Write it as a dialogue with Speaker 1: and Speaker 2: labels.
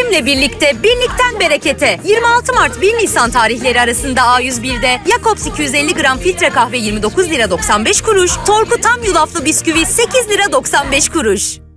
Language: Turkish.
Speaker 1: Bizimle birlikte, birlikten berekete. 26 Mart 1 Nisan tarihleri arasında A101'de Jacobs 250 gram filtre kahve 29 lira 95 kuruş, Torku tam yulaflı bisküvi 8 lira 95 kuruş.